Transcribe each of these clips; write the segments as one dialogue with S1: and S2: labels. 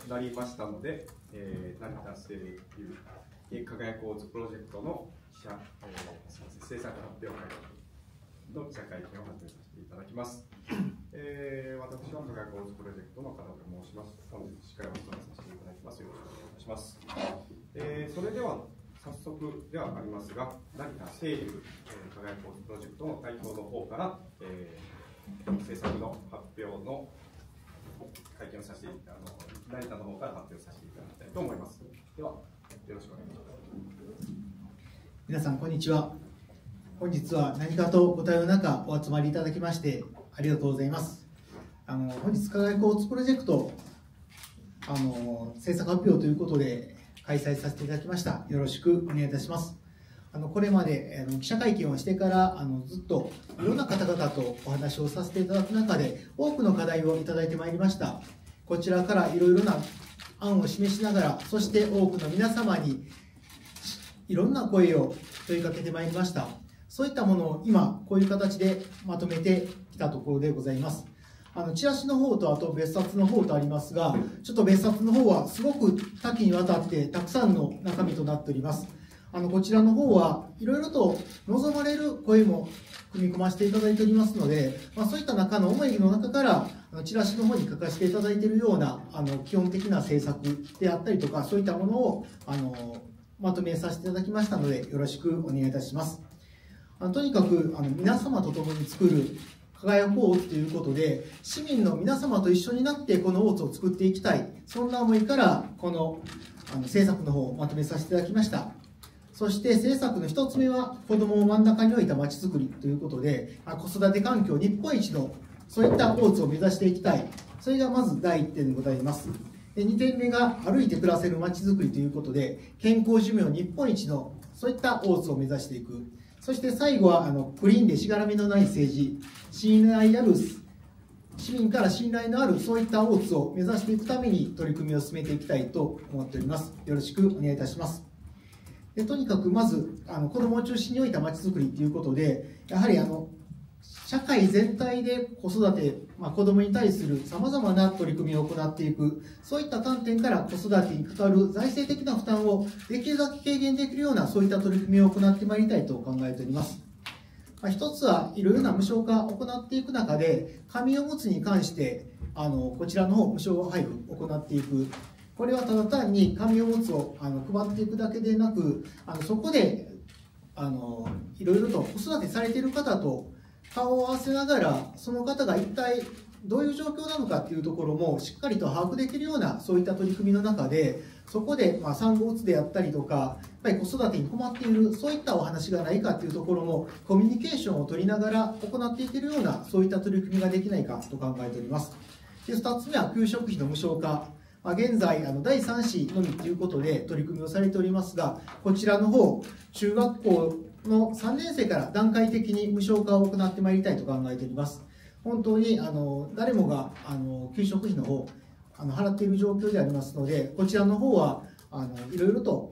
S1: なりましたので、成田製油輝く大津プロジェクトの制作発表会の記者会見を始めさせていただきます。私は輝く大津プロジェクトの片岡と申します。本日司会を務めさせていただきます。よろしくお願いいたします。それでは早速ではありますが、成田製油輝く大津プロジェクトの代表の方から、制作の発表の会見をさせて成田の方から発表させていただきたいと思います。ではよろしくお願いします。
S2: 皆さんこんにちは。本日は何かとご対応の中お集まりいただきましてありがとうございます。本日輝く大津プロジェクト制作発表ということで開催させていただきました。よろしくお願いいたします。これまで記者会見をしてからずっといろんな方々とお話をさせていただく中で多くの課題をいただいてまいりました。こちらからいろいろな案を示しながら、そして多くの皆様にいろんな声を問いかけてまいりました。そういったものを今こういう形でまとめてきたところでございます。チラシの方とあと別冊の方とありますが、ちょっと別冊の方はすごく多岐にわたってたくさんの中身となっております。こちらの方はいろいろと望まれる声も組み込ませていただいておりますので、そういった中の思いの中からチラシの方に書かせていただいているような基本的な政策であったりとか、そういったものをまとめさせていただきましたのでよろしくお願いいたします。とにかく皆様と共に作る輝く大津ということで、市民の皆様と一緒になってこの大津を作っていきたい、そんな思いからこの政策の方をまとめさせていただきました。そして政策の一つ目は子どもを真ん中に置いたまちづくりということで、子育て環境日本一のそういった大津を目指していきたい、それがまず第1点でございます。2点目が歩いて暮らせるまちづくりということで、健康寿命日本一のそういった大津を目指していく。そして最後はクリーンでしがらみのない政治、信頼ある市民から信頼のあるそういった大津を目指していくために取り組みを進めていきたいと思っております。よろしくお願いいたします。とにかくまず子どもを中心に置いたまちづくりということで、やはり社会全体で子育て、子どもに対するさまざまな取り組みを行っていく、そういった観点から子育てに関わる財政的な負担をできるだけ軽減できるようなそういった取り組みを行ってまいりたいと考えております。一つはいろいろな無償化を行っていく中で、紙おむつに関してこちらの方無償配布を行っていく。これはただ単に紙おむつを配っていくだけでなく、そこでいろいろと子育てされている方と顔を合わせながら、その方が一体どういう状況なのかっていうところもしっかりと把握できるようなそういった取り組みの中で、そこで産後うつであったりとか、やっぱり子育てに困っているそういったお話がないかっていうところもコミュニケーションを取りながら行っていけるようなそういった取り組みができないかと考えております。で2つ目は給食費の無償化。現在第3子のみということで取り組みをされておりますが、こちらの方中学校の3年生から段階的に無償化を行ってまいりたいと考えております。本当に誰もが給食費の方払っている状況でありますので、こちらの方はいろいろと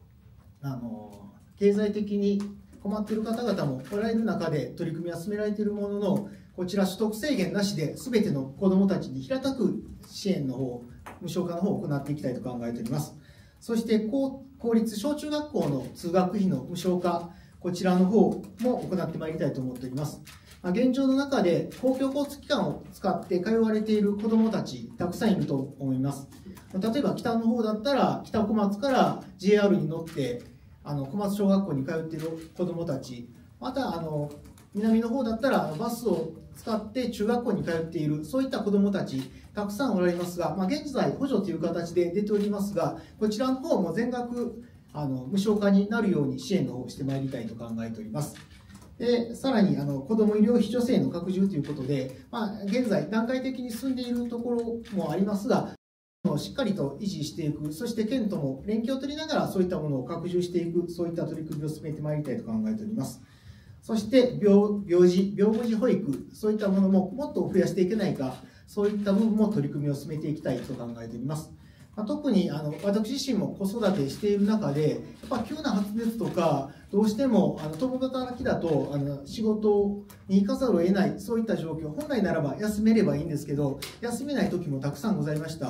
S2: 経済的に困っている方々もおられる中で取り組みは進められているものの、こちら所得制限なしで全ての子どもたちに平たく支援の方、無償化の方を行っていきたいと考えております。そして公立小中学校の通学費の無償化、こちらの方も行ってまいりたいと思っております。現状の中で公共交通機関を使って通われている子どもたちたくさんいると思います。例えば北の方だったら北小松から JR に乗って小松小学校に通っている子どもたち、また南の方だったらバスを使って中学校に通っているそういった子どもたちたくさんおられますが、現在補助という形で出ておりますが、こちらの方も全額無償化になるように支援の方をしてまいりたいと考えております。でさらに子ども医療費助成の拡充ということで、現在段階的に進んでいるところもありますが、しっかりと維持していく、そして県とも連携を取りながらそういったものを拡充していく、そういった取り組みを進めてまいりたいと考えております。そして病児保育、そういったものももっと増やしていけないか、そういった部分も取り組みを進めていきたいと考えております。特に私自身も子育てしている中で、やっぱ急な発熱とか、どうしても共働きだと仕事に行かざるを得ない、そういった状況、本来ならば休めればいいんですけど、休めない時もたくさんございました。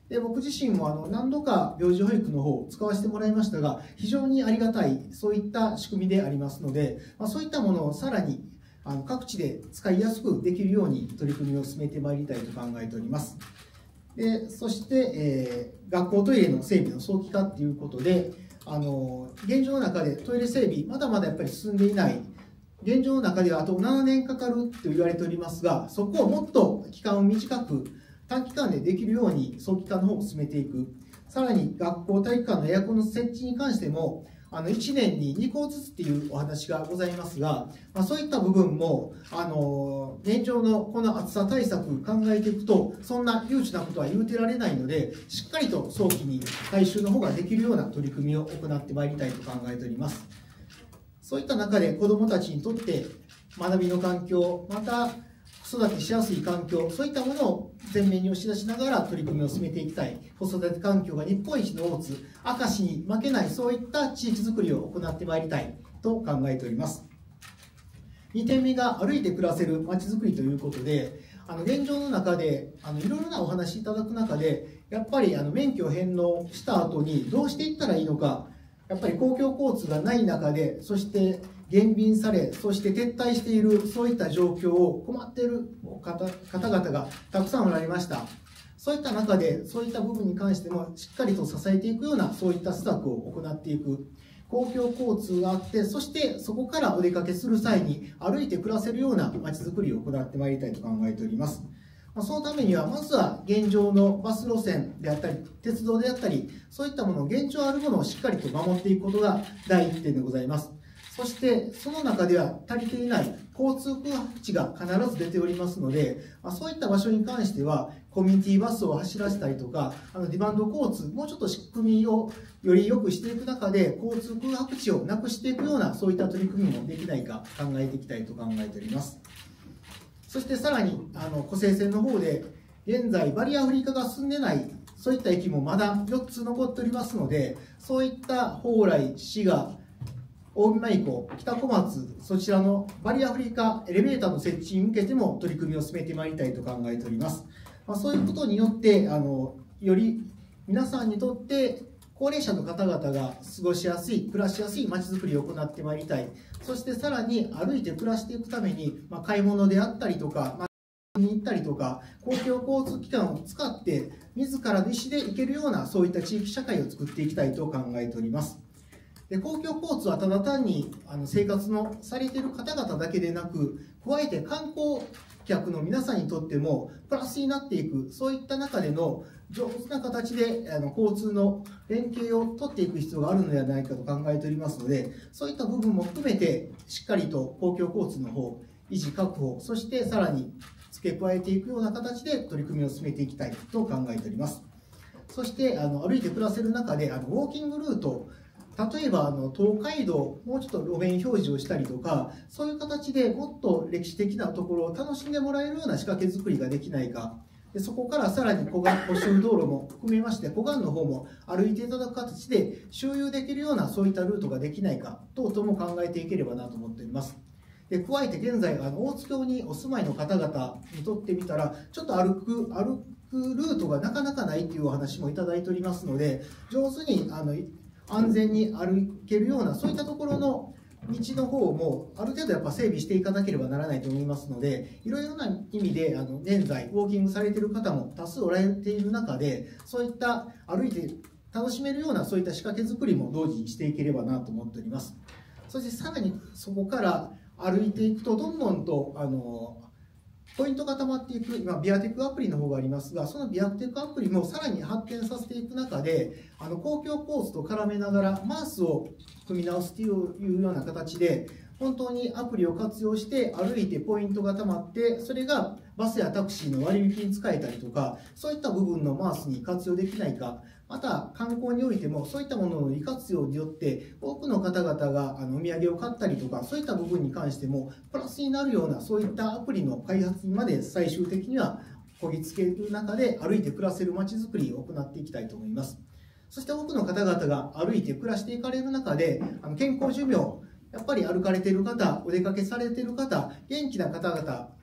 S2: で僕自身も何度か病児保育の方を使わせてもらいましたが、非常にありがたい、そういった仕組みでありますので、そういったものをさらに各地で使いやすくできるように取り組みを進めてまいりたいと考えております。でそして、学校トイレの整備の早期化ということで、現状の中でトイレ整備、まだまだやっぱり進んでいない、現状の中ではあと7年かかると言われておりますが、そこをもっと期間を短く、短期間でできるように早期化の方を進めていく。さらに学校体育館のエアコンの設置に関しても、1年に2校ずつっていうお話がございますが、そういった部分も、現状のこの暑さ対策考えていくと、そんな悠長なことは言うてられないので、しっかりと早期に回収の方ができるような取り組みを行ってまいりたいと考えております。そういった中で子どもたちにとって学びの環境、また子育てしやすい環境、そういったものを前面に押し出しながら取り組みを進めていきたい。子育て環境が日本一の大津、明石に負けない、そういった地域づくりを行ってまいりたいと考えております。2点目が歩いて暮らせるまちづくりということで、現状の中でいろいろなお話いただく中で、やっぱり免許を返納した後にどうしていったらいいのか、やっぱり公共交通がない中で、そして減便され、そして撤退している、そういった状況を困っている方々がたくさんおられました。そういった中で、そういった部分に関してもしっかりと支えていくような、そういった施策を行っていく。公共交通があって、そしてそこからお出かけする際に歩いて暮らせるようなまちづくりを行ってまいりたいと考えております。そのためには、まずは現状のバス路線であったり、鉄道であったり、そういったもの、現状あるものをしっかりと守っていくことが第一点でございます。そして、その中では足りていない交通空白地が必ず出ておりますので、そういった場所に関しては、コミュニティバスを走らせたりとか、ディマンド交通、もうちょっと仕組みをより良くしていく中で、交通空白地をなくしていくような、そういった取り組みもできないか考えていきたいと考えております。そしてさらに湖西線の方で現在バリアフリー化が進んでないそういった駅もまだ4つ残っておりますので、そういった蓬莱、滋賀、近江舞子、北小松、そちらのバリアフリー化エレベーターの設置に向けても取り組みを進めてまいりたいと考えております。そういうことによってより皆さんにとって高齢者の方々が過ごしやすい、暮らしやすいまちづくりを行ってまいりたい。そしてさらに歩いて暮らしていくために、買い物であったりとか、に行ったりとか、公共交通機関を使って自らの意思で行けるようなそういった地域社会を作っていきたいと考えております。で、公共交通はただ単に生活のされている方々だけでなく、加えて観光客の皆さんにとってもプラスになっていく、そういった中での上手な形で交通の連携を取っていく必要があるのではないかと考えておりますので、そういった部分も含めてしっかりと公共交通の方維持確保、そしてさらに付け加えていくような形で取り組みを進めていきたいと考えております。そして歩いて暮らせる中でウォーキングルート、例えば東海道、もうちょっと路面表示をしたりとか、そういう形でもっと歴史的なところを楽しんでもらえるような仕掛け作りができないか。でそこからさらに湖周道路も含めまして、湖岸の方も歩いていただく形で周遊できるようなそういったルートができないか等々も考えていければなと思っております。で加えて現在大津峡にお住まいの方々にとってみたら、ちょっと歩くルートがなかなかないというお話もいただいておりますので、上手に安全に歩けるようなそういったところの道の方もある程度やっぱ整備していかなければならないと思いますので、いろいろな意味で現在ウォーキングされている方も多数おられている中で、そういった歩いて楽しめるようなそういった仕掛け作りも同時にしていければなと思っております。そしてさらにそこから歩いていくとどんどんとポイントが溜まっていく、今ビアテックアプリの方がありますが、そのビアテックアプリもさらに発展させていく中で、公共交通と絡めながらマースを組み直すというような形で、本当にアプリを活用して歩いてポイントが溜まって、それがバスやタクシーの割引に使えたりとか、そういった部分のマースに活用できないか、また観光においてもそういったものの利活用によって多くの方々がお土産を買ったりとか、そういった部分に関してもプラスになるようなそういったアプリの開発にまで最終的にはこぎつける中で歩いて暮らせるまちづくりを行っていきたいと思います。そして多くの方々が歩いて暮らしていかれる中で健康寿命、やっぱり歩かれている方、お出かけされている方、元気な方々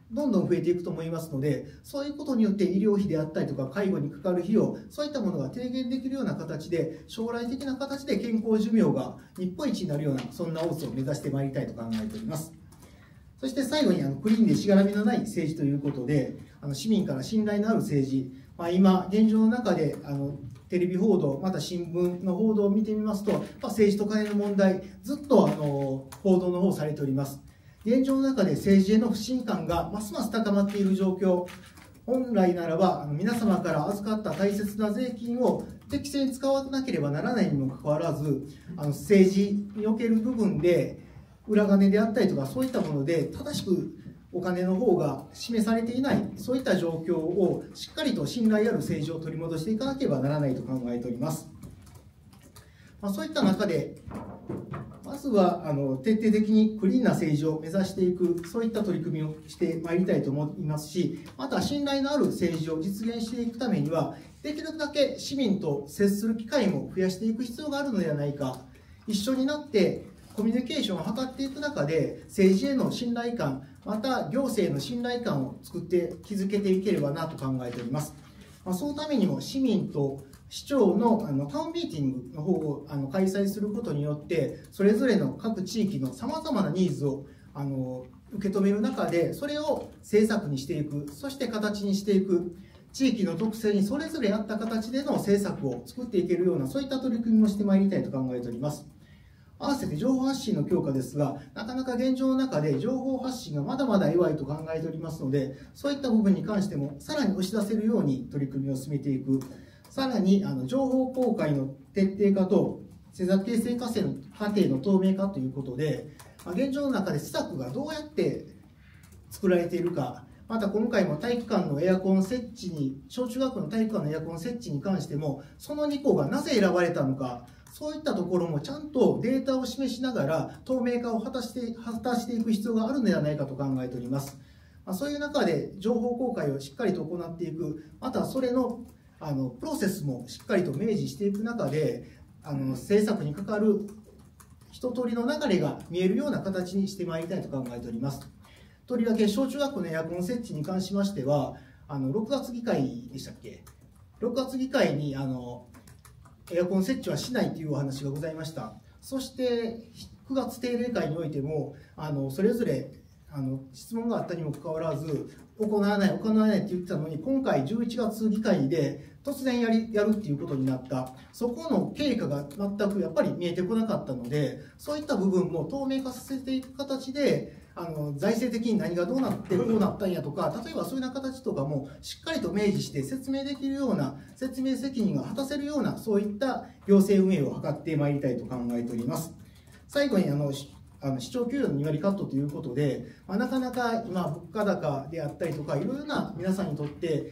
S2: どんどん増えていくと思いますので、そういうことによって医療費であったりとか介護にかかる費用、そういったものが低減できるような形で、将来的な形で健康寿命が日本一になるような、そんな大津を目指してまいりたいと考えております。そして最後にクリーンでしがらみのない政治ということで、市民から信頼のある政治、今現状の中でテレビ報道、また新聞の報道を見てみますと、政治と金の問題、ずっと報道の方されております。現状の中で政治への不信感がますます高まっている状況、本来ならば皆様から預かった大切な税金を適正に使わなければならないにもかかわらず、政治における部分で裏金であったりとか、そういったもので正しくお金の方が示されていない、そういった状況をしっかりと信頼ある政治を取り戻していかなければならないと考えております。そういった中で、まずは徹底的にクリーンな政治を目指していく、そういった取り組みをしてまいりたいと思いますし、また信頼のある政治を実現していくためには、できるだけ市民と接する機会も増やしていく必要があるのではないか、一緒になってコミュニケーションを図っていく中で、政治への信頼感、また行政の信頼感を作って築けていければなと考えております。そのためにも市民と市長のタウンミーティングの方を開催することによって、それぞれの各地域のさまざまなニーズを受け止める中で、それを政策にしていく、そして形にしていく、地域の特性にそれぞれ合った形での政策を作っていけるような、そういった取り組みもしてまいりたいと考えております。合わせて情報発信の強化ですが、なかなか現状の中で情報発信がまだまだ弱いと考えておりますので、そういった部分に関してもさらに押し出せるように取り組みを進めていく。さらに情報公開の徹底化と施策形成過程の透明化ということで、現状の中で施策がどうやって作られているか、また今回も体育館のエアコン設置に、小中学校の体育館のエアコン設置に関しても、その2項がなぜ選ばれたのか、そういったところもちゃんとデータを示しながら透明化を果たしていく必要があるのではないかと考えております。そういう中で情報公開をしっかりと行っていく、またそれのプロセスもしっかりと明示していく中で、政策にかかる一通りの流れが見えるような形にしてまいりたいと考えております。とりわけ小中学校のエアコン設置に関しましては、6月議会でしたっけ、6月議会にエアコン設置はしないというお話がございました。そして9月定例会においてもそれぞれ質問があったにもかかわらず、行わないって言ってたのに、今回11月議会で突然やるっていうことになった、そこの経過が全くやっぱり見えてこなかったので、そういった部分も透明化させていく形で、財政的に何がどうなってこうなったんやとか、例えばそういうような形とかもしっかりと明示して説明できるような、説明責任が果たせるような、そういった行政運営を図ってまいりたいと考えております。最後に市長給与の2割カットということで、なかなか今、物価高であったりとか、いろいろな皆さんにとって、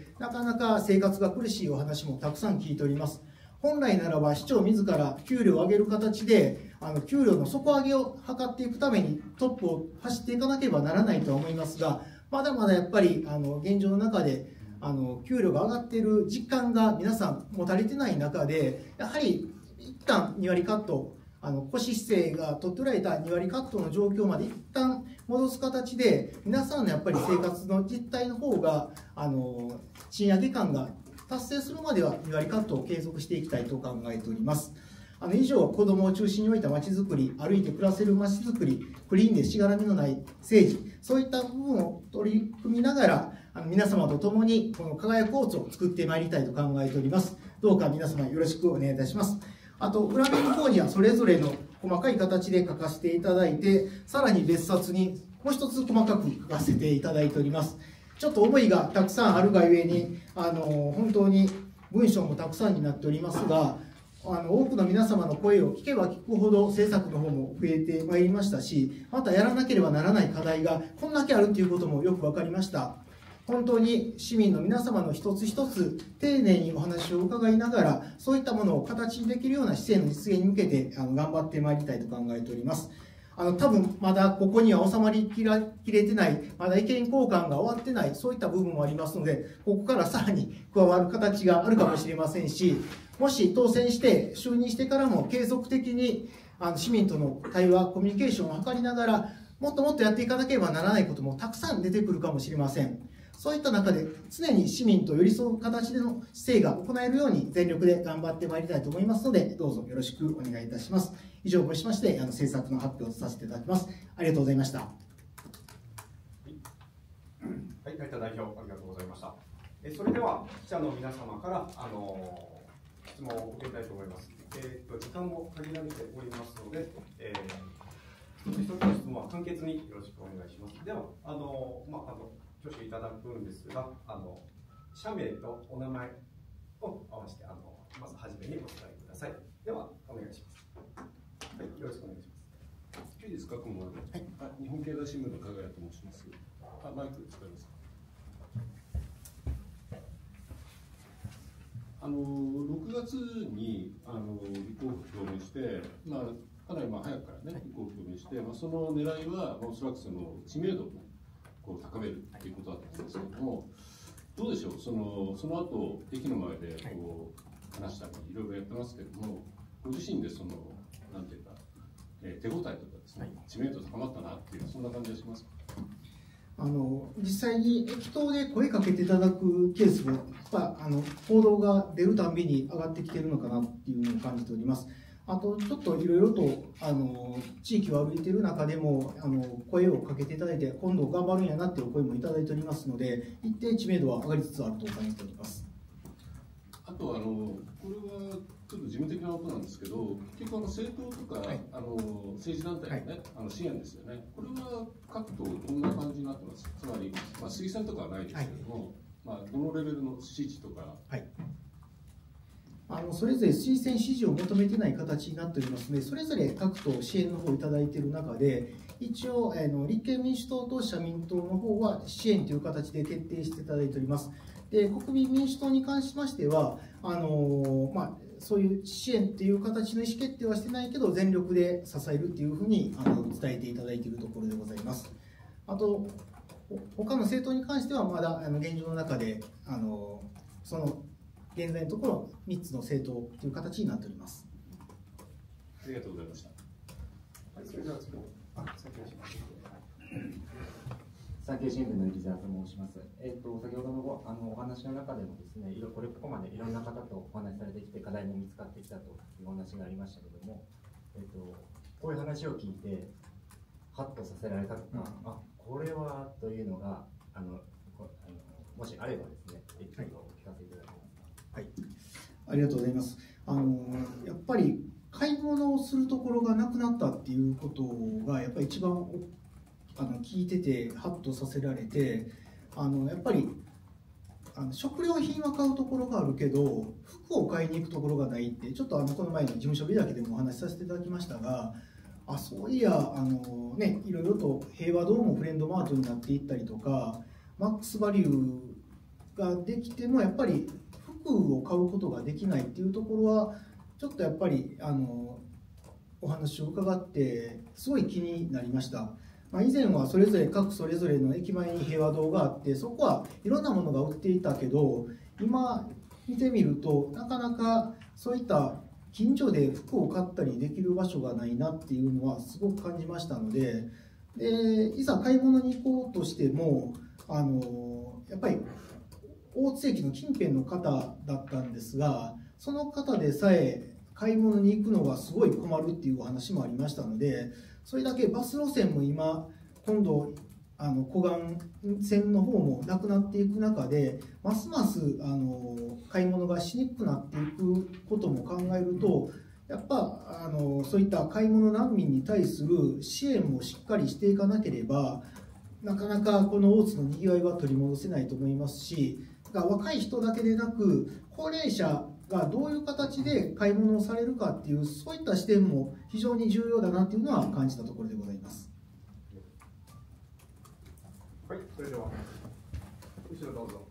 S2: なかなか生活が苦しいお話もたくさん聞いております。本来ならば、市長自ら給料を上げる形で、給料の底上げを図っていくために、トップを走っていかなければならないとは思いますが、まだまだやっぱり現状の中で、給料が上がっている実感が皆さん持たれてない中で、やはり一旦2割カット、腰姿勢が取っておられた2割カットの状況まで一旦戻す形で、皆さんのやっぱり生活の実態の方が賃上げ感が達成するまでは2割カットを継続していきたいと考えております。以上、子どもを中心に置いたまちづくり、歩いて暮らせるまちづくり、クリーンでしがらみのない政治、そういった部分を取り組みながら、皆様と共にこの輝く大津を作ってまいりたいと考えております。どうか皆様よろしくお願いいたします。あと、裏面の方にはそれぞれの細かい形で書かせていただいて、さらに別冊にもう一つ細かく書かせていただいております。ちょっと思いがたくさんあるがゆえに、本当に文章もたくさんになっておりますが、多くの皆様の声を聞けば聞くほど政策の方も増えてまいりましたし、またやらなければならない課題がこんだけあるということもよく分かりました。本当に市民の皆様の一つ一つ丁寧にお話を伺いながら、そういったものを形にできるような姿勢の実現に向けて頑張ってまいりたいと考えております。多分まだここには収まりきれてない、まだ意見交換が終わってない、そういった部分もありますので、ここからさらに加わる形があるかもしれませんし、もし当選して就任してからも継続的に市民との対話、コミュニケーションを図りながら、 もっともっとやっていかなければならないこともたくさん出てくるかもしれません。そういった中で常に市民と寄り添う形での姿勢が行えるように全力で頑張ってまいりたいと思いますので、どうぞよろしくお願いいたします。以上をもちまして政策の発表をさせていただきます。ありがとうございました。はい、
S1: 成田代表ありがとうございました。それでは記者の皆様から質問を受けたいと思います。時間も限られておりますので、一つ一つの質問は簡潔によろしくお願いします。では挙手いただくんですが、社名とお名前を合わせてまずはじめにお伝えください。ではお願いします。はい、よろしくお願いします。
S3: いいですか、雲はい、日本経済新聞の加賀谷と申します。マイク使いますか。6月に立候補を表明して、かなり早くからね、立候補を表明して、その狙いは、おそらくその知名度を高めるということだったんですけれども、どうでしょう、その後駅の前で話したり、いろいろやってますけれども、ご自身でなんていうか、手応えとかですね、知名度高まったなっていう、そんな感じがしますか。
S2: 実際に駅頭で声かけていただくケースも報道が出るたびに上がってきているのかなっていうのを感じております。あとちょっといろいろと地域を歩いている中でも声をかけていただいて、今度頑張るんやなっていう声もいただいておりますので、一定知名度は上がりつつあると感じております。
S3: あとこれはちょっと事務的なことなんですけど、結局政党とか、政治団体のね、支援ですよね。これは各党どんな感じになってます。つまり、推薦とかはないですけれども、どのレベルの支持とか。
S2: それぞれ推薦支持を求めてない形になっておりますので、それぞれ各党支援の方をいただいている中で、一応立憲民主党と社民党の方は支援という形で決定していただいております。で、国民民主党に関しましてはそういう支援という形の意思決定はしてないけど、全力で支えるというふうに伝えていただいているところでございます。あと他の政党に関してはまだ現状の中でその現在のところ3つの政党という形になっております。
S3: ありがとうございました。
S1: はい、それでは次の
S4: 産経新聞の入澤と申します。先ほどのお話の中でもですね、ここまでいろんな方とお話しされてきて課題も見つかってきたというお話がありましたけども、こういう話を聞いてハッとさせられたとか、これはというのがもしあればですね、エピソードを聞かせていただけますか。
S2: はい、ありがとうございます。やっぱり買い物をするところがなくなったっていうことがやっぱり一番聞いててハッとさせられて、やっぱり食料品は買うところがあるけど服を買いに行くところがないって、ちょっとこの前の事務所日だけでもお話しさせていただきましたが、そういやいろいろと平和堂もフレンドマートになっていったりとか、マックスバリューができてもやっぱり服を買うことができないっていうところはちょっとやっぱりお話を伺ってすごい気になりました。以前はそれぞれの駅前に平和堂があって、そこはいろんなものが売っていたけど、今見てみるとなかなかそういった近所で服を買ったりできる場所がないなっていうのはすごく感じましたので、いざ買い物に行こうとしてもやっぱり大津駅の近辺の方だったんですが、その方でさえ買い物に行くのがすごい困るっていうお話もありましたので、それだけバス路線も今度湖岸線の方もなくなっていく中で、ますます買い物がしにくくなっていくことも考えると、やっぱそういった買い物難民に対する支援もしっかりしていかなければ、なかなかこの大津のにぎわいは取り戻せないと思いますし、若い人だけでなく高齢者がどういう形で買い物をされるかっていう、そういった視点も非常に重要だなっていうのは感じたところでございます。
S1: はい、それでは後ろどうぞ。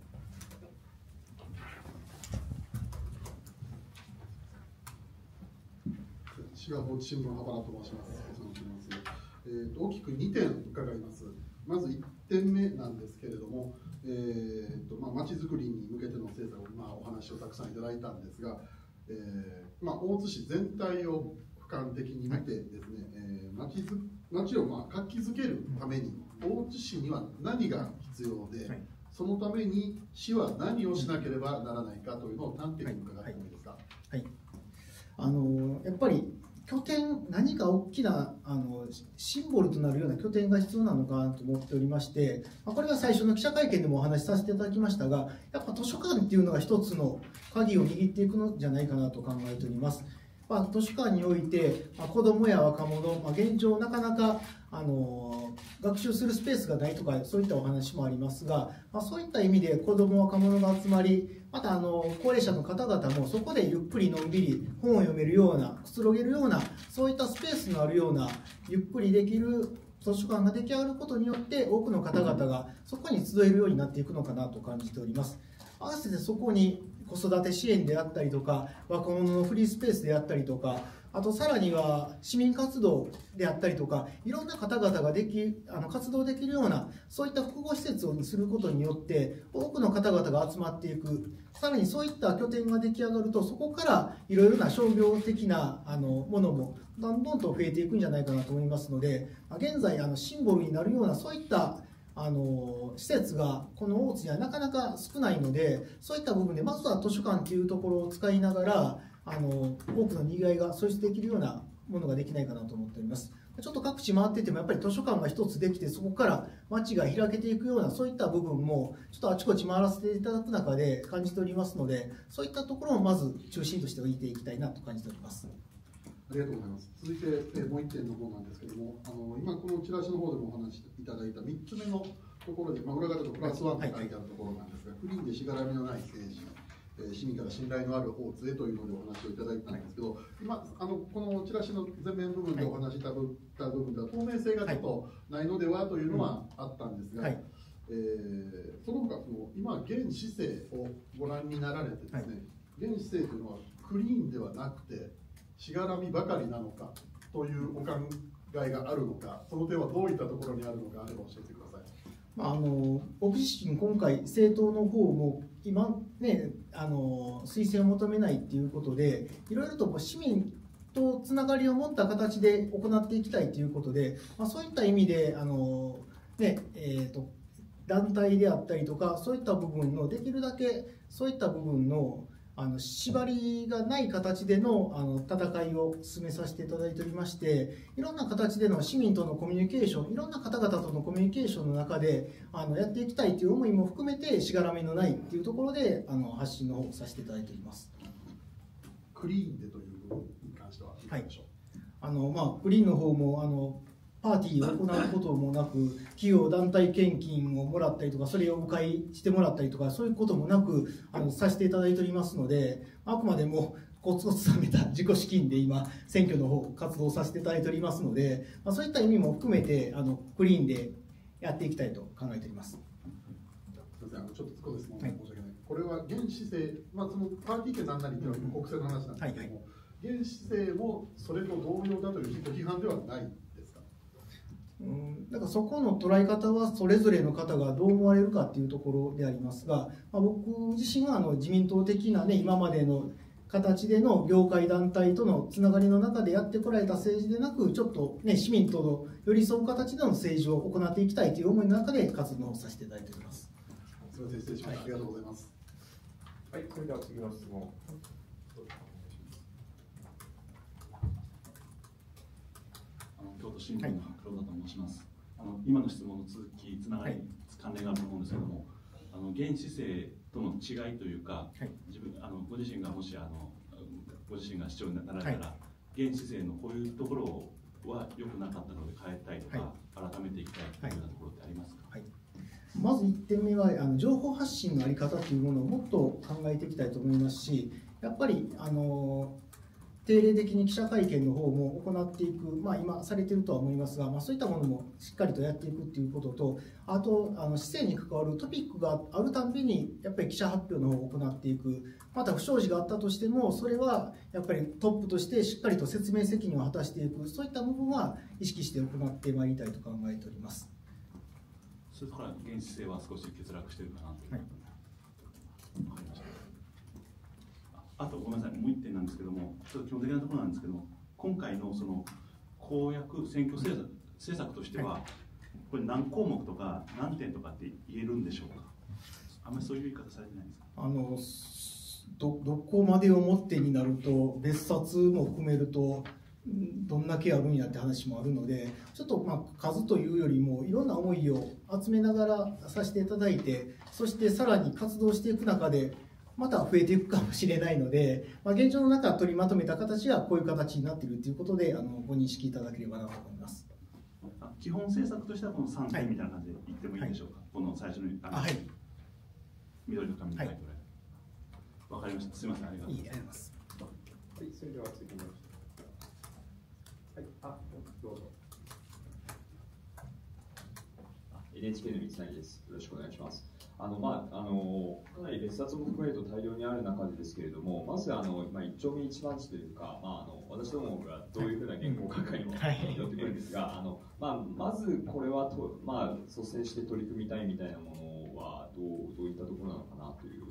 S5: 滋賀報知新聞羽原と申します。大きく2点伺います。まず1点目なんですけれども、まちづくりに向けての政策を、お話をたくさんいただいたんですが、大津市全体を俯瞰的に見てですね、 街を活気づけるために大津市には何が必要で、はい、そのために市は何をしなければならないかというのを端的に伺ってもいいですか。
S2: はい、やっぱり拠点、何か大きなシンボルとなるような拠点が必要なのかなと思っておりまして、これは最初の記者会見でもお話しさせていただきましたが、やっぱ図書館っていうのが一つの鍵を握っていくのじゃないかなと考えております。図書館において、子どもや若者、現状なかなか学習するスペースがないとか、そういったお話もありますが、そういった意味で子ども若者が集まり、また高齢者の方々もそこでゆっくりのんびり本を読めるような、くつろげるような、そういったスペースのあるような、ゆっくりできる図書館が出来上がることによって、多くの方々がそこに集えるようになっていくのかなと感じております。合わせてそこに子育て支援であったりとか、若者のフリースペースであったりとか、あとさらには市民活動であったりとか、いろんな方々が活動できるような、そういった複合施設にすることによって、多くの方々が集まっていく、さらにそういった拠点が出来上がると、そこからいろいろな商業的なものもどんどんと増えていくんじゃないかなと思いますので、現在シンボルになるような、そういった施設がこの大津にはなかなか少ないので、そういった部分でまずは図書館というところを使いながら多くのにぎわいが創出できるようなものができないかなと思っております。ちょっと各地回っててもやっぱり図書館が一つできて、そこから街が開けていくような、そういった部分もちょっとあちこち回らせていただく中で感じておりますので、そういったところをまず中心として置いていきたいなと感じております。
S5: ありがとうございます。続いて、もう1点の方なんですけども、今このチラシの方でもお話しいただいた3つ目のところで、裏方とプラス1と書いてあるところなんですが、クリーンでしがらみのない政治、市民から信頼のある大津へというのでお話をいただいたんですけど、今このチラシの前面部分でお話しいただいた部分では、透明性がちょっとないのではというのはあったんですが、その他今、現市政をご覧になられてですね、現市政というのはクリーンではなくて、しがらみばかりなのかというお考えがあるのか、その点はどういったところにあるのかあれば教えてください。
S2: 僕自身、今回、政党の方も今ね、推薦を求めないということで、いろいろと市民とつながりを持った形で行っていきたいということで、そういった意味で団体であったりとか、そういった部分のできるだけそういった部分の縛りがない形での戦いを進めさせていただいておりまして、いろんな形での市民とのコミュニケーション、いろんな方々とのコミュニケーションの中でやっていきたいという思いも含めて、しがらみのないというところで発信の方をさせていただいております。
S5: クリーンでという部分に関してはいかがでしょう。
S2: クリーンの方もパーティーを行うこともなく、企業団体献金をもらったりとか、それを迂回してもらったりとか、そういうこともなくさせていただいておりますので、あくまでもコツコツ貯めた自己資金で今、選挙の方活動させていただいておりますので、そういった意味も含めてクリーンでやっていきたいと考えております。
S5: すみません、ちょっと突っ込んで質問申し訳ない。これは現市政、そのパーティー券なんなりというのは国政の話なんですけども、現市政もそれと同様だというご批判ではないですか。
S2: だからそこの捉え方はそれぞれの方がどう思われるかっていうところでありますが、僕自身は自民党的な今までの形での業界団体とのつながりの中でやってこられた政治でなく、ちょっと市民との寄り添う形での政治を行っていきたいという思いの中で活動をさせていただいております。
S5: すみません、失礼しました。ありがとうございます。
S1: はい、それでは次の質問。
S6: 京都新聞の黒田と申します。今の質問の続き、つながり、関連があると思うんですけども、現市政との違いというか、ご自身がもしご自身が市長になられたら、現市政のこういうところは良くなかったので変えたいとか、改めていきたいというようなところってありますか。
S2: まず1点目は情報発信の在り方というものをもっと考えていきたいと思いますし、やっぱり定例的に記者会見の方も行っていく、今されているとは思いますが、そういったものもしっかりとやっていくということと、あと市政に関わるトピックがあるたんびにやっぱり記者発表の方を行っていく、また不祥事があったとしてもそれはやっぱりトップとしてしっかりと説明責任を果たしていく、そういった部分は意識して行ってまいりたいと考えております。
S6: それから現市政は少し欠落しているかなという、わかりました。あとごめんなさい、もう1点なんですけども、ちょっと基本的なところなんですけども、今回のその公約選挙政政策としては、これ何項目とか何点とかって言えるんでしょうか。あんまりそういう言い方されてないんですか。
S2: どこまでをもってになると別冊も含めるとどんだけあるんやって話もあるので、ちょっと数というよりもいろんな思いを集めながらさせていただいて、そしてさらに活動していく中でまた増えていくかもしれないので、現状の中取りまとめた形がこういう形になっているということでご認識いただければなと思います。
S6: 基本政策としてはこの3点みたいな感じで言ってもいいでしょうか。この最初の緑の紙に書いておられる。わかりました。すみません、ありがとうございます。
S1: はい、それでは次の人。はい、どうぞ。
S7: NHK の三成です。よろしくお願いします。かなり別冊も含めると大量にある中でですけれども、まず一丁目一番地というか、私どもがどういうふうな原稿を書くかにもよってくるんですが、まずこれは率先して取り組みたいみたいなものはどういったところなのかなという。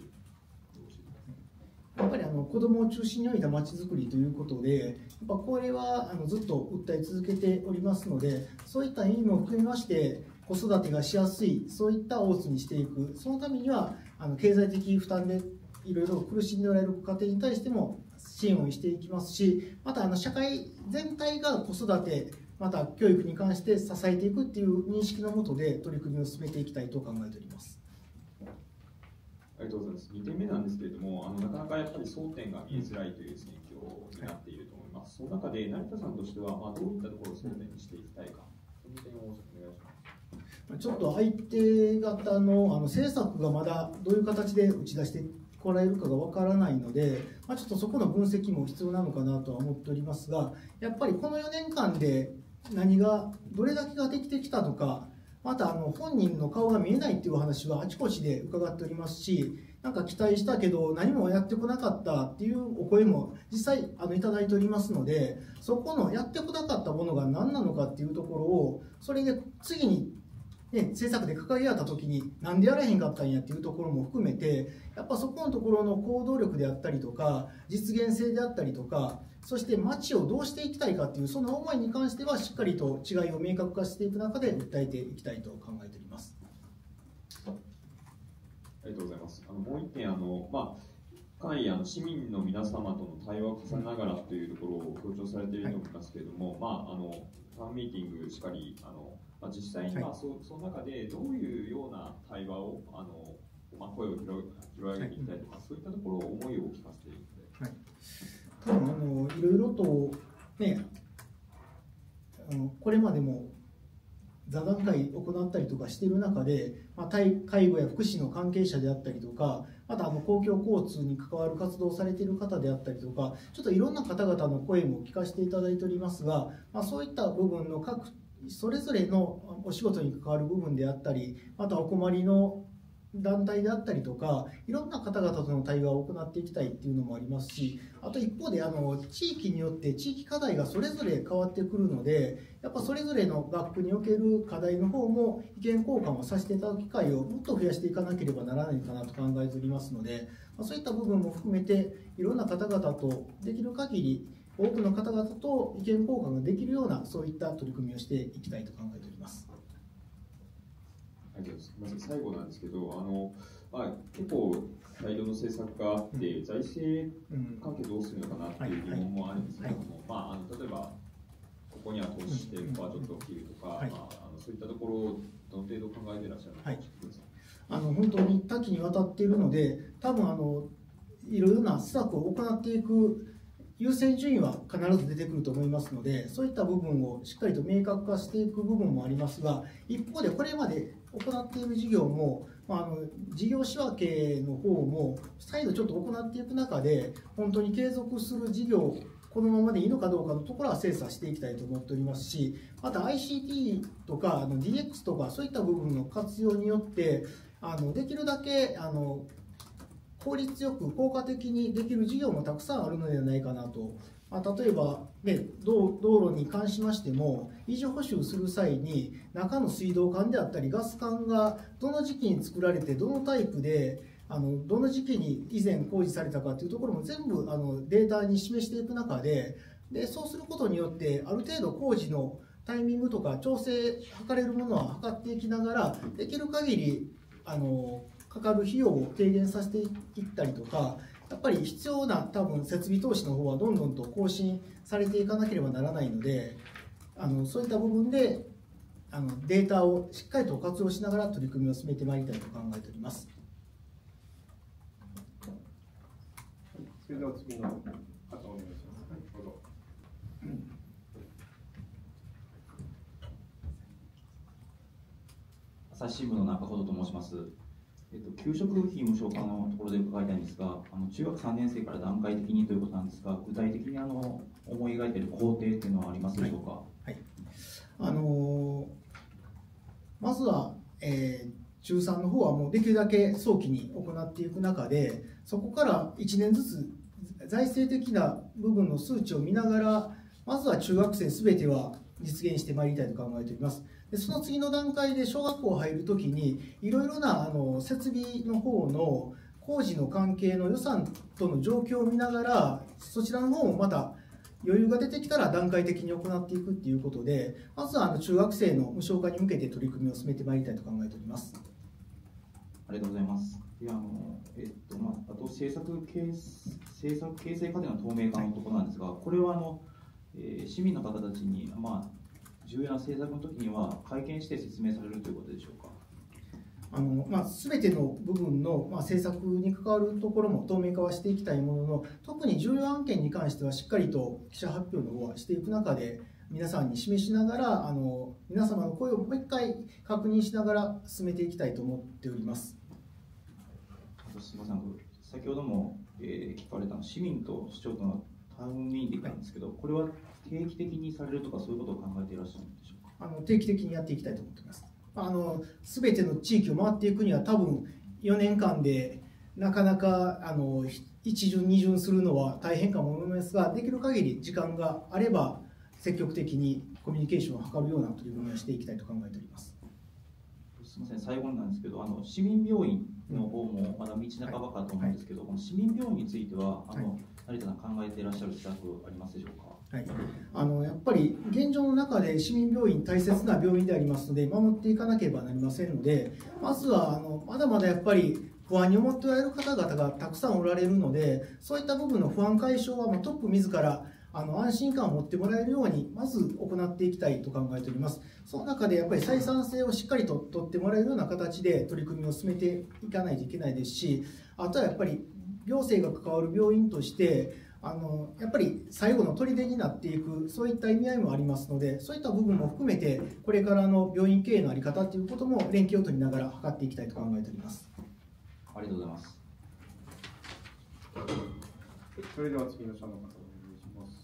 S2: やっぱり子どもを中心に置いたまちづくりということで、やっぱこれはずっと訴え続けておりますので、そういった意味も含めまして子育てがしやすい、そういった大津にしていく、そのためには経済的負担でいろいろ苦しんでおられる家庭に対しても支援をしていきますし、また社会全体が子育て、また教育に関して支えていくっていう認識のもとで取り組みを進めていきたいと考えております。
S7: ありがとうございます。2点目なんですけれども、なかなかやっぱり争点が見えづらいという選挙になっていると思います。その中で成田さんとしては、どういったところを争点にしていきたいか、その点をお願いします。
S2: ちょっと相手方の政策がまだどういう形で打ち出してこられるかがわからないので、ちょっとそこの分析も必要なのかなとは思っておりますが、やっぱりこの4年間でどれだけができてきたのか、また本人の顔が見えないっていう話はあちこちで伺っておりますし、期待したけど何もやってこなかったっていうお声も実際いただいておりますので、そこのやってこなかったものが何なのかっていうところを、それで次に政策で掲げられた時になんでやらへんかったんやっていうところも含めて、やっぱそこのところの行動力であったりとか実現性であったりとか、そして町をどうしていきたいかっていうその思いに関してはしっかりと違いを明確化していく中で訴えていきたいと考えております。
S7: ありがとうございます。もう一点かなり市民の皆様との対話を重ねながらというところを強調されていると思いますけれども、ファンミーティングしかり実際にその中でどういうような対話を声を拾い上げていきたいとか、そういったところ思いを聞かせているので。
S2: 多分いろいろとこれまでも座談会を行ったりとかしている中で、介護や福祉の関係者であったりとか、また公共交通に関わる活動をされている方であったりとか、ちょっといろんな方々の声も聞かせていただいておりますが、そういった部分のそれぞれのお仕事に関わる部分であったり、またお困りの団体であったりとか、いろんな方々との対話を行っていきたいっていうのもありますし、あと一方で地域によって地域課題がそれぞれ変わってくるので、やっぱそれぞれの学区における課題の方も意見交換をさせていただく機会をもっと増やしていかなければならないかなと考えておりますので、そういった部分も含めていろんな方々とできる限り多くの方々と意見交換ができるようなそういった取り組みをしていきたいと考えております。
S7: まず最後なんですけど、結構大量の政策があって、財政関係どうするのかなっていう疑問もあるんですけども、例えばここには投資してここはちょっと切るとか、そういったところをどの程度考えていらっしゃるのか教えてください。
S2: 本当に多岐にわたっているので、多分いろいろな施策を行っていく優先順位は必ず出てくると思いますので、そういった部分をしっかりと明確化していく部分もありますが、一方でこれまで行っている事業も、事業仕分けの方も再度ちょっと行っていく中で、本当に継続する事業このままでいいのかどうかのところは精査していきたいと思っておりますし、また ICT とかDX とかそういった部分の活用によってできるだけ効率よく効果的にできる事業もたくさんあるのではないかなと。例えば、道路に関しましても維持補修する際に中の水道管であったりガス管がどの時期に作られてどのタイプでどの時期に以前工事されたかというところも全部データに示していく中で、そうすることによってある程度工事のタイミングとか調整図れるものは図っていきながら、できる限りかかる費用を低減させていったりとか、やっぱり必要な多分設備投資の方はどんどんと更新されていかなければならないので、そういった部分でデータをしっかりと活用しながら取り組みを進めてまいりたいと考えております。
S1: それでは次の方お願いします。はい、どうぞ。
S8: 朝日新聞の中ほどと申します。給食費無償化のところで伺いたいんですが、中学3年生から段階的にということなんですが、具体的に思い描いている工程というのはありますでしょうか。
S2: はい、まずは、中3の方はもうできるだけ早期に行っていく中で、そこから1年ずつ財政的な部分の数値を見ながら、まずは中学生すべては実現してまいりたいと考えております。でその次の段階で小学校入るときにいろいろな設備の方の工事の関係の予算との状況を見ながら、そちらの方もまた余裕が出てきたら段階的に行っていくということで、まずは中学生の無償化に向けて取り組みを進めてまいりたいと考えております。
S8: ありがとうございます。であと政策形成過程の透明化のところなんですが、これは市民の方たちに、重要な政策の時には会見して説明されるということでしょうか。
S2: 全ての部分の、政策に関わるところも透明化はしていきたいものの、特に重要案件に関してはしっかりと記者発表の方はしていく中で、皆さんに示しながら皆様の声をもう一回確認しながら進めていきたいと思っております。
S8: すみません、先ほども、聞かれた市民と市長とのタウンミーティングなんですけど、これは定期的にされるとか、そういうことを考えていらっしゃるんでしょうか。
S2: 定期的にやっていきたいと思っています。全ての地域を回っていくには多分4年間でなかなか一巡二巡するのは大変かも思いますが、できる限り時間があれば積極的にコミュニケーションを図るような取り組みをしていきたいと考えております。
S8: すみません、最後になんですけど、市民病院の方もまだ道半ばかと思うんですけど、この市民病院については成田さん考えていらっしゃる施策ありますでしょうか。
S2: はい、やっぱり現状の中で市民病院大切な病院でありますので、守っていかなければなりませんので、まずはまだまだやっぱり不安に思っておられる方々がたくさんおられるので、そういった部分の不安解消はトップ自ら安心感を持ってもらえるようにまず行っていきたいと考えております。その中でやっぱり採算性をしっかりと取ってもらえるような形で取り組みを進めていかないといけないですし、あとはやっぱり行政が関わる病院としてやっぱり最後の砦になっていく、そういった意味合いもありますので、そういった部分も含めてこれからの病院経営の在り方ということも連携を取りながら図っていきたいと考えております。
S8: ありがとうございます。
S1: それでは次の社の方お願いします。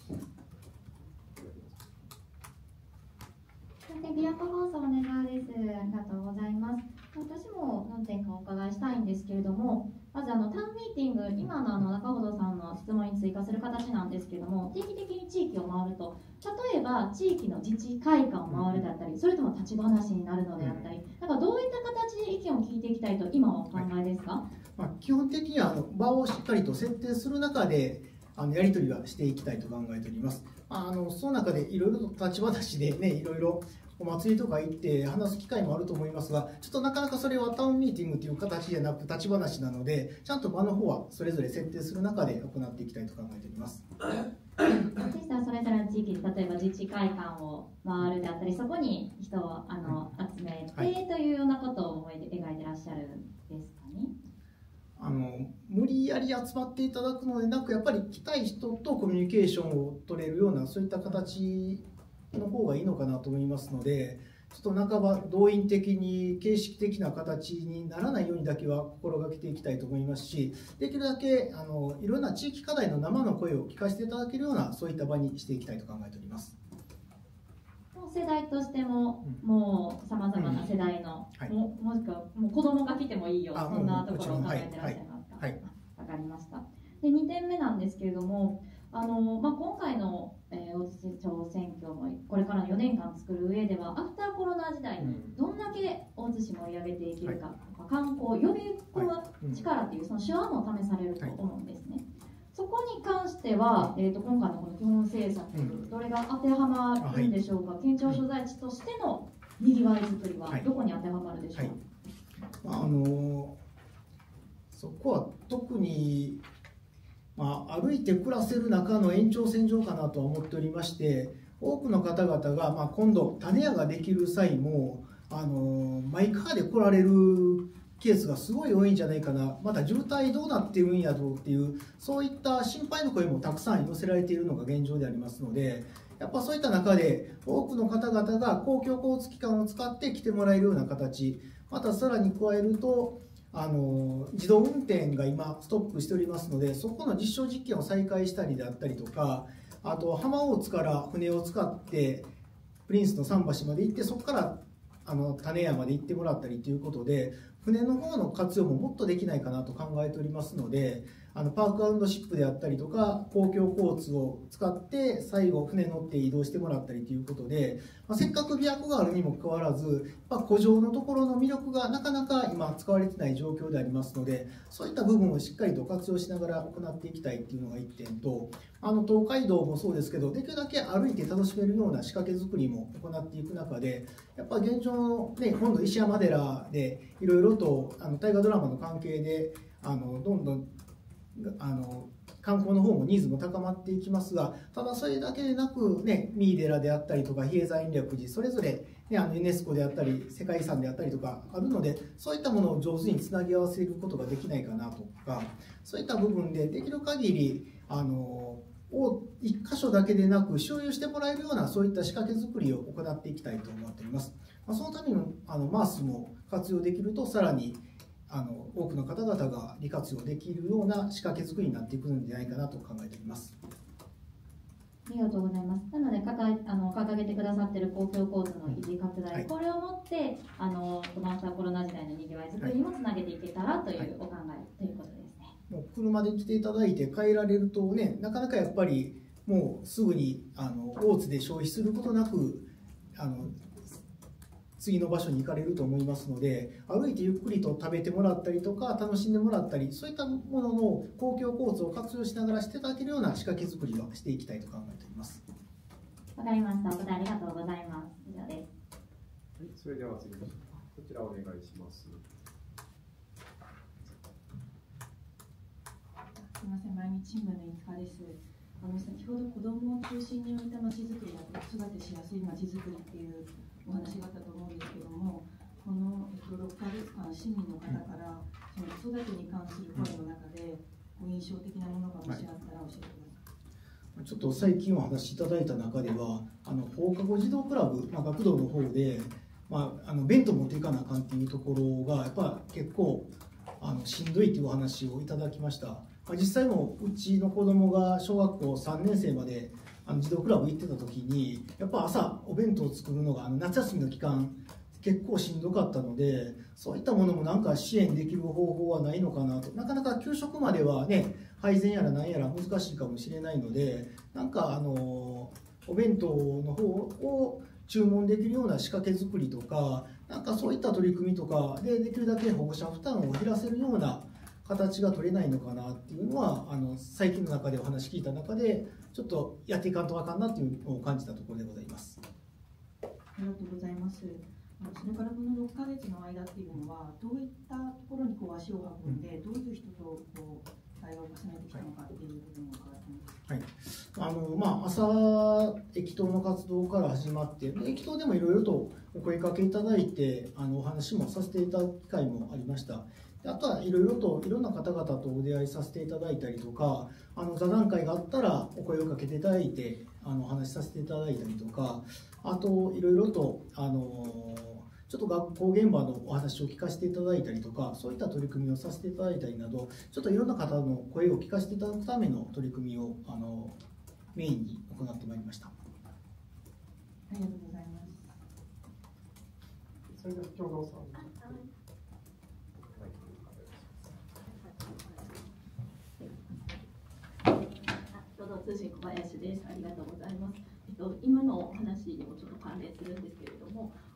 S9: 琵琶湖放送の願いです。ありがとうございます。私も何点かお伺いしたいんですけれども、まずタウンミーティング、今の中ほどさんの質問に追加する形なんですけれども、定期的に地域を回ると、例えば地域の自治会館を回るだったり、それとも立ち話になるのであったり、どういった形で意見を聞いていきたいと今はお考えですか。
S2: 基本的には場をしっかりと設定する中でやり取りはしていきたいと考えております。その中でいろいろと立ち話でね、いろいろお祭りとか行って話す機会もあると思いますが、ちょっとなかなかそれはタウンミーティングという形じゃなく立ち話なので、ちゃんと場の方はそれぞれ設定する中で行っていきたいと考えております。
S9: そしたらそれぞれの地域で例えば自治会館を回るであったり、そこに人を集めてというようなことを思い描いてらっしゃるんですかね。
S2: 無理やり集まっていただくのでなく、やっぱり来たい人とコミュニケーションを取れるような、そういった形の方がいいのかなと思いますので、ちょっと半ば動員的に形式的な形にならないようにだけは心がけていきたいと思いますし、できるだけいろんな地域課題の生の声を聞かせていただけるような、そういった場にしていきたいと考えております。
S9: 世代としても、もうさまざまな世代の、もしくはもう子供が来てもいいよ、そんなところを考えてらっしゃいますか。わかりました。で、2点目なんですけれども、今回の大槌町選挙もこれからの4年間作る上では、アフターコロナ時代にどんだけ大槌盛り上げていけるかとか、観光を呼び込む力っていうその手腕も試されると思うんですね。 そこに関しては、今回のこの基本政策、どれが当てはまるんでしょうか。県庁所在地としてのにぎわいづくりはどこに当てはまるでしょうか。
S2: そこは特に、歩いて暮らせる中の延長線上かなとは思っておりまして、多くの方々が、今度種屋ができる際もマイカーで来られるケースがすごい多いんじゃないかな、また渋滞どうなっているんやろうっていう、そういった心配の声もたくさん寄せられているのが現状でありますので、やっぱそういった中で多くの方々が公共交通機関を使って来てもらえるような形、またさらに加えると自動運転が今ストップしておりますので、そこの実証実験を再開したりであったりとか、あと浜大津から船を使ってプリンスの桟橋まで行って、そこから種屋まで行ってもらったりということで、船の方の活用ももっとできないかなと考えておりますので、パークアウンドシップであったりとか公共交通を使って最後船乗って移動してもらったりということで、せっかく琵琶湖があるにもかかわらず、湖上のところの魅力がなかなか今使われてない状況でありますので、そういった部分をしっかりと活用しながら行っていきたいっていうのが1点と、東海道もそうですけど、できるだけ歩いて楽しめるような仕掛け作りも行っていく中で、やっぱ現状の、今度石山寺でいろいろと大河ドラマの関係でどんどん観光の方もニーズも高まっていきますが、ただそれだけでなく、三井寺であったりとか比叡山延暦寺、それぞれ、ユネスコであったり世界遺産であったりとかあるので、そういったものを上手につなぎ合わせることができないかなとか、そういった部分でできる限り1箇所だけでなく周遊してもらえるようなそういった仕掛け作りを行っていきたいと思っております。そのためにマースも活用できると、さらに多くの方々が利活用できるような仕掛け作りになっていくんじゃないかなと考えております。
S9: ありがとうございます。なので掲げてくださっている公共交通の維持拡大、これをもってこのコロナ時代のにぎわい作りにもつなげていけたらというお考えということですね。
S2: もう車で来ていただいて帰られるとね、なかなかやっぱりもうすぐに大津で消費することなく次の場所に行かれると思いますので、歩いてゆっくりと食べてもらったりとか楽しんでもらったり、そういったものの公共交通を活用しながらしていただけるような仕掛け作りをしていきたいと考えております。
S9: わかりました。お答えありがとうございます。以上です。
S1: はい、それでは次こちらお願いします。
S10: すみません、毎日新聞の飯塚です。先ほど子どもを中心に置いたまちづくりや子育てしやすいまちづくりっていうお話があったと思うんですけども、この、6ヶ月間市民の方からその子育てに関する声の中で印象的なものがもしあったら教えてください。
S2: ちょっと最近お話しいただいた中では放課後児童クラブ、学童の方で、弁当持っていかなあかんっていうところがやっぱ結構しんどいというお話をいただきました。実際もうちの子供が小学校3年生まで児童クラブ行ってた時に、やっぱ朝お弁当を作るのが夏休みの期間結構しんどかったので、そういったものもなんか支援できる方法はないのかなと。なかなか給食まではね、配膳やら何やら難しいかもしれないので、なんかお弁当の方を注文できるような仕掛け作りとか、なんかそういった取り組みとかでできるだけ保護者負担を減らせるような形が取れないのかなっていうのは最近の中でお話聞いた中でちょっとやっていかんとあかんなっていうのを感じたところでございます。
S10: ありがとうございます。それからこの6ヶ月の間っていうのはどういったところに足を運んで、どういう人と対話を重ねてきたのかっていう部分を伺ってます。
S2: 朝駅頭の活動から始まって、駅頭でもいろいろとお声かけいただいてお話もさせていただく機会もありました。あとはいろいろといろんな方々とお出会いさせていただいたりとか、座談会があったらお声をかけていただいてお話しさせていただいたりとか、あといろいろとちょっと学校現場のお話を聞かせていただいたりとか、そういった取り組みをさせていただいたりなど、ちょっといろんな方の声を聞かせていただくための取り組みをメインに行ってまいりました。
S10: ありがとうございます。
S1: それでは共同さん。
S11: 通信小林です。ありがとうございます。今のお話にもちょっと関連するんですけれども、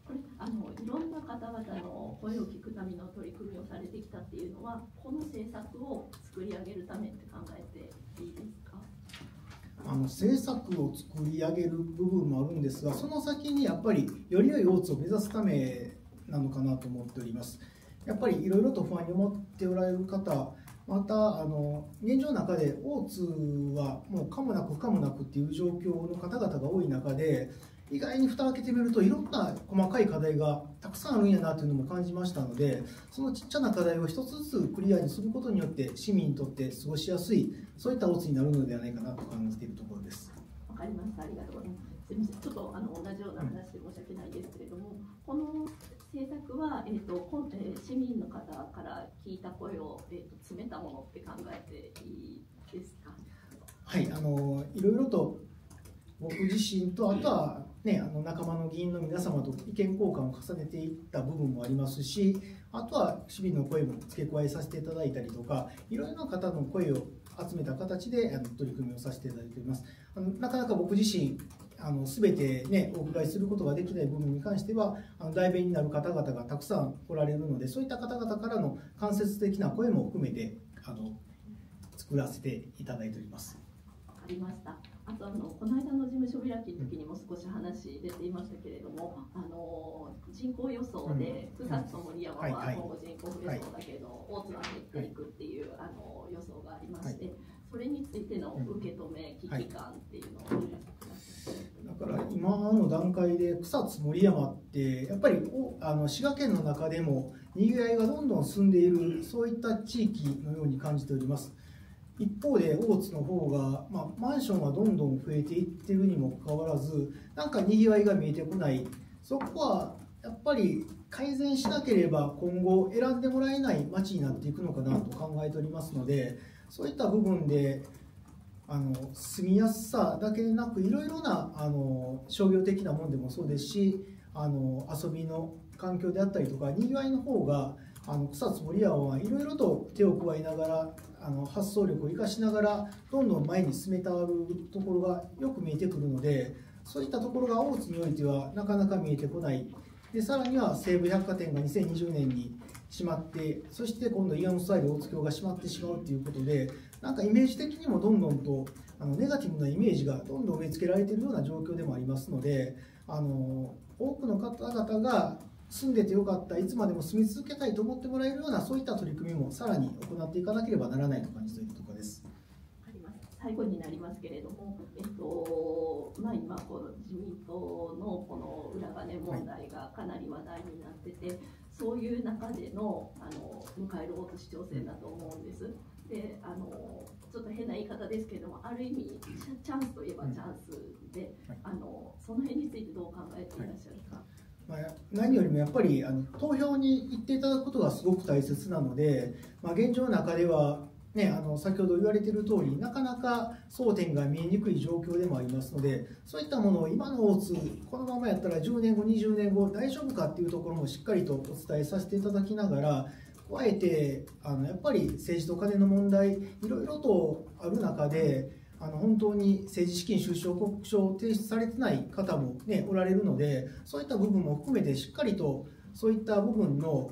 S11: これいろんな方々の声を聞くための取り組みをされてきたっていうのは、この政策を作り上げるためって考えていいですか？
S2: 政策を作り上げる部分もあるんですが、その先にやっぱりより良い大津を目指すためなのかなと思っております。やっぱりいろいろと不安に思っておられる方、また現状の中で大津はもう可もなく不可もなくっていう状況の方々が多い中で、意外に蓋を開けてみるといろんな細かい課題がたくさんあるんやなというのも感じましたので、そのちっちゃな課題を一つずつクリアにすることによって市民にとって過ごしやすい、そういった大津になるのではないかなと感じているところです。
S11: わかりました。ありがとうございます。すみません。ちょっと同じような話で申し訳ないですけれども、この政策は市民の方から聞いた声を詰めたものって考えていいですか？
S2: はい、いろいろと僕自身と、あとはね、仲間の議員の皆様と意見交換を重ねていった部分もありますし、あとは市民の声も付け加えさせていただいたりとか、いろいろな方の声を集めた形で取り組みをさせていただいております。なかなか僕自身全てね、お伺いすることができない部分に関しては代弁になる方々がたくさんおられるので、そういった方々からの間接的な声も含めて作らせていただいております。
S11: わかりました。あとこの間の事務所開きの時にも少し話出ていましたけれども、人口予想で草津と森山は今後人口増えそうだけど、大津は減っていくっていう予想がありまして、それについての受け止め、危機感っていうのを聞かせてください。
S2: だから今の段階で草津森山ってやっぱり滋賀県の中でもにぎわいがどんどん進んでいる、そういった地域のように感じております。一方で大津の方が、マンションはどんどん増えていっているにもかかわらず、なんかにぎわいが見えてこない。そこはやっぱり改善しなければ今後選んでもらえない街になっていくのかなと考えておりますので、そういった部分で住みやすさだけでなく、いろいろな商業的なものでもそうですし、遊びの環境であったりとか、にぎわいの方が草津森山はいろいろと手を加えながら発想力を生かしながらどんどん前に進めたるところがよく見えてくるので、そういったところが大津においてはなかなか見えてこない。でさらには西武百貨店が2020年に閉まって、そして今度イオンスタイル大津京が閉まってしまうということで、なんかイメージ的にもどんどんとネガティブなイメージがどんどん植え付けられているような状況でもありますので、多くの方々が住んでてよかった、いつまでも住み続けたいと思ってもらえるような、そういった取り組みもさらに行っていかなければならないと感じているところです。
S11: 最後になりますけれども、今この自民党のこの裏金問題がかなり話題になってて、そういう中での迎える大津市長選だと思うんです。でちょっと変な言い方ですけれども、ある意味チャンスといえばチャンスで、その辺についてどう考えていらっしゃるか。
S2: 何よりもやっぱり投票に行っていただくことがすごく大切なので、現状の中では、先ほど言われている通り、なかなか争点が見えにくい状況でもありますので、そういったものを今の大津、このままやったら10年後、20年後大丈夫かっていうところもしっかりとお伝えさせていただきながら、加えてやっぱり政治と金の問題、いろいろとある中で、本当に政治資金収支報告書を提出されてない方も、おられるので、そういった部分も含めてしっかりとそういった部分の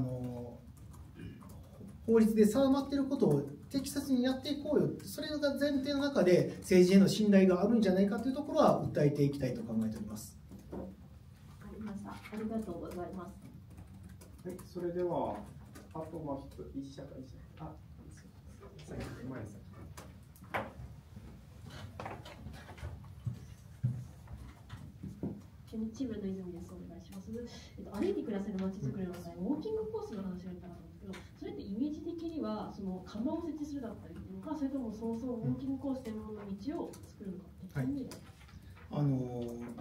S2: 法律で定まっていることを適切にやっていこうよ、それが前提の中で政治への信頼があるんじゃないかというところは訴えていきたいと考えております。
S11: わかりました。ありがとうございます。
S1: はい、それではあとは一社会社、前です。
S10: チームの泉です。お願いします。歩いて暮らせる街づくりの中でウォーキングコースの話があったんですけど、それってイメージ的にはその看板を設置するだったりとか、それともそもそもウォーキングコース専門の道を作るのかって、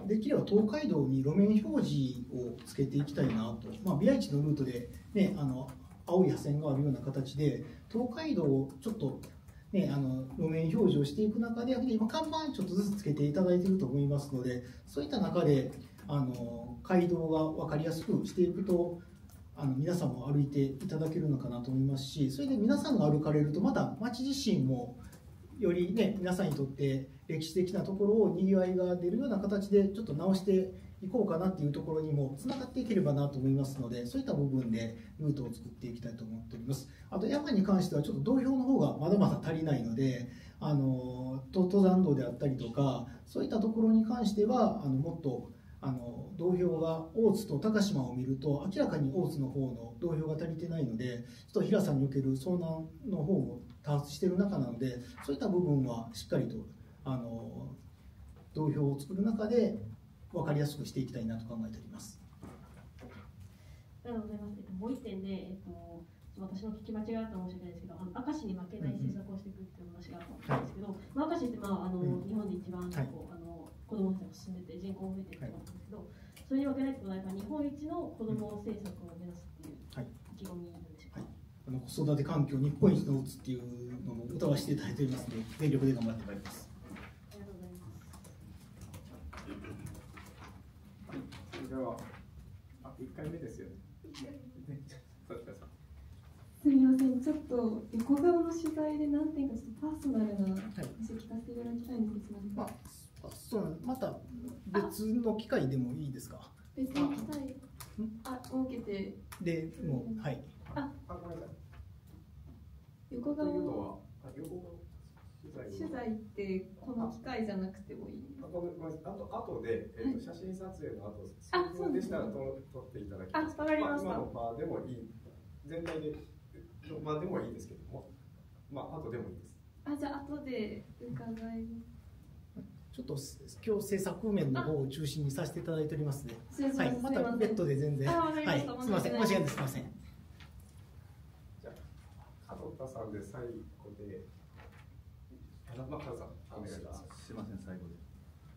S2: できれば東海道に路面表示をつけていきたいなと、ビアイチのルートで、青い破線があるような形で東海道をちょっと路面表示をしていく中で、今看板ちょっとずつつけていただいていると思いますので、そういった中で街道が分かりやすくしていくと皆さんも歩いていただけるのかなと思いますし、それで皆さんが歩かれるとまた街自身もより皆さんにとって歴史的なところをにぎわいが出るような形でちょっと直していこうかなっていうところにもつながっていければなと思いますので、そういった部分でルートを作っていきたいと思っております。あと山に関してはちょっと道標の方がまだまだ足りないので、登山道であったりとかそういったところに関してはもっと道標が大津と高島を見ると明らかに大津の方の道標が足りてないので、ちょっと平さんにおける遭難の方も多発している中なので、そういった部分はしっかりと道標を作る中で分かりやすくしていきたいなと考えております。
S11: ありがとうございます。もう一点で、私の聞き間違いだったかもしれないですけど、明石に負けない政策をしていくっていう話があったんですけど、明石って、日本で一番子どもたちが進んでて人口も増えてると思うんですけど、それに負けないってことはやっぱ日本一の子ども政策を目指すっていう意気込みなんでしょうか。
S2: 子育て環境日本一の打つっていうのを歌わせていただいておりますので、全力で頑張ってまいります。
S11: ありがとうございます。
S1: それでは1回目ですよね。
S10: すみません、ちょっと横顔の取材で何点かちょっとパーソナルな話を聞かせていただきたいんですけど、
S2: また別の機会でもいいですか。
S10: 別の機会設けて
S2: でもうはい。
S1: ごめんなさい。
S10: 横顔
S1: 取
S10: 材ってこの機会じゃなくてもいい。
S1: あとで写真撮影の後数分でしたら撮っていただきます。
S10: わかりました。
S1: 今の場でもいい、全体でまあでもいいですけども、後でもいいです。
S10: じゃあ後で伺います。
S2: ちょっと今日制作面の方を中心にさせていただいておりますね。はい、またベッドで全然。はい、すみません、間違いです。すみません。
S1: じゃあ門田さんで最後で、門田さんお願いします。
S6: すみません、最後で。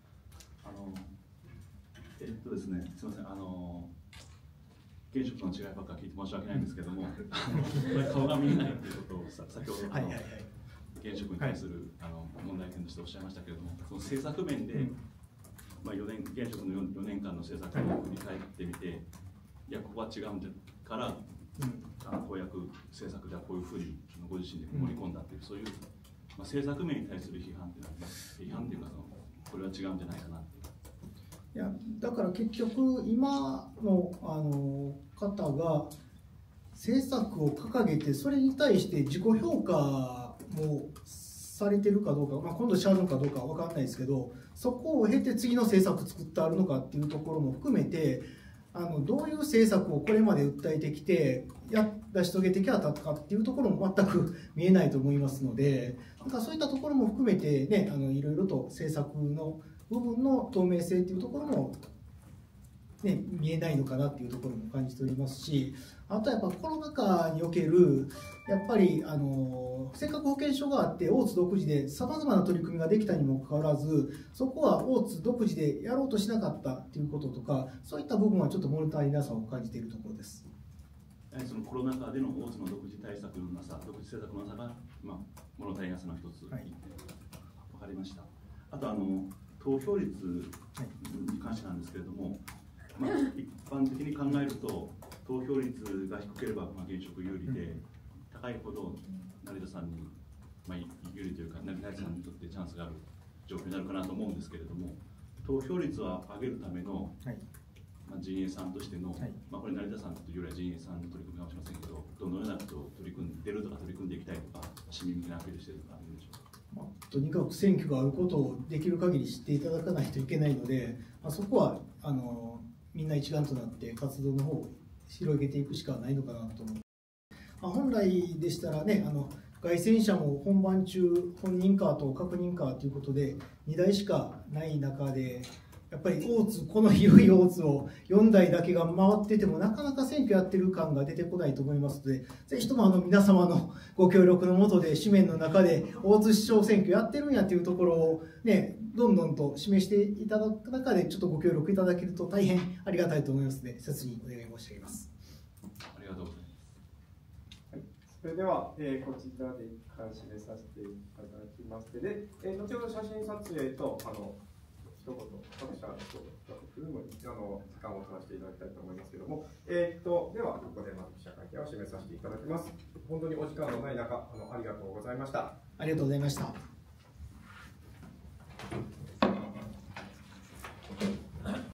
S6: ですね、すみません、現職の違いばっかり聞いて申し訳ないんですけども、顔が見えないということを先ほど現職に対する問題点としておっしゃいましたけれども、その政策面で、現職の4年間の政策を振り返ってみて、いや、ここは違うんだから、公約政策ではこういうふうにご自身で盛り込んだという、そういう、政策面に対する批判っていうのは、批判というかこれは違うんじゃないかなって。
S2: いやだから結局今の方が政策を掲げてそれに対して自己評価もされてるかどうか、今度しゃるのかどうかは分かんないですけど、そこを経て次の政策作ってあるのかっていうところも含めてどういう政策をこれまで訴えてきて成し遂げてきたかっていうところも全く見えないと思いますので、そういったところも含めてね、いろいろと政策の部分の透明性というところも、ね、見えないのかなっていうところも感じておりますし、あとはやっぱコロナ禍におけるやっぱり尖閣保険証があって大津独自でさまざまな取り組みができたにもかかわらず、そこは大津独自でやろうとしなかったっていうこととか、そういった部分はちょっと物足りなさを感じているところです。
S6: そのコロナ禍での大津の独自対策のなさ、独自政策のなさが、物足りなさの一つ、分かりました。あと投票率に関してなんですけれども、一般的に考えると投票率が低ければ現職有利で、高いほど成田さんに、有利というか成田さんにとってチャンスがある状況になるかなと思うんですけれども、投票率は上げるための、陣営さんとしての、これ成田さんというよりは陣営さんの取り組みかもしれませんけど、どのようなことを取り組んでいるとか取り組んでいきたいとか、市民向けにアピールしているとかあるんでしょうか。
S2: とにかく選挙があることをできる限り知っていただかないといけないので、そこはみんな一丸となって活動の方を広げていくしかないのかなと思う。本来でしたらね、街宣車も本番中本人カーと確認カーということで2台しかない中で、やっぱりこの広い大津を4台だけが回っててもなかなか選挙やってる感が出てこないと思いますので、ぜひとも皆様のご協力のもとで紙面の中で大津市長選挙やってるんやっていうところをね、どんどんと示していただく中でちょっとご協力いただけると大変ありがたいと思いますので、切にお願い申し上げます。
S6: ありがとうございます。
S1: はい、それでは、こちらで一貫締めさせていただきまして、で、後ほど写真撮影と一言、私は時間を取らせていただきたいと思いますけれども、ではここでまず記者会見を締めさせていただきます。本当にお時間のない中、ありがとうございました。
S2: ありがとうございました。